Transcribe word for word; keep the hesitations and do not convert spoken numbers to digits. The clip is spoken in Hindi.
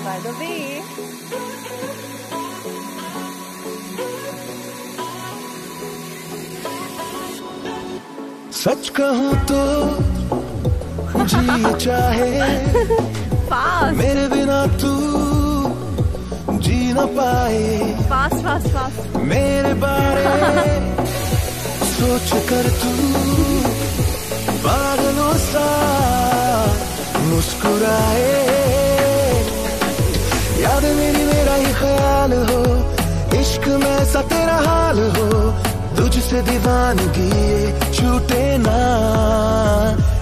by the way. सच कहूँ तो जी चाहे मेरे बिना तू जी न पाए। फास्ट फास्ट फास्ट मेरे बारे सोच कर तू पागलों सा मुस्कुराए। याद मेरी मेरा ही ख्याल हो, इश्क में सा तेरा हाल हो, तुझसे दीवानगी छूटे ना।